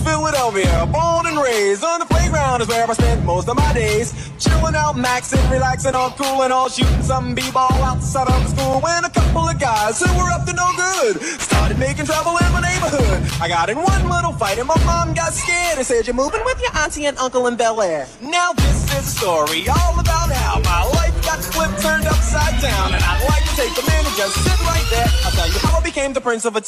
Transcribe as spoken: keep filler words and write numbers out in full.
Philadelphia, born and raised on the playground is where I spent most of my days. Chilling out, maxing, relaxing, all cool and all shooting some b-ball outside of the school. When a couple of guys who were up to no good started making trouble in my neighborhood. I got in one little fight and my mom got scared and said, "You're moving with your auntie and uncle in Bel Air." Now this is a story all about how my life got flipped, turned upside down, and I'd like to take a minute, just sit right there. I'll tell you how I became the prince of a